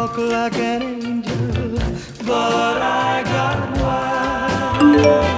walk like an angel, but I got wild.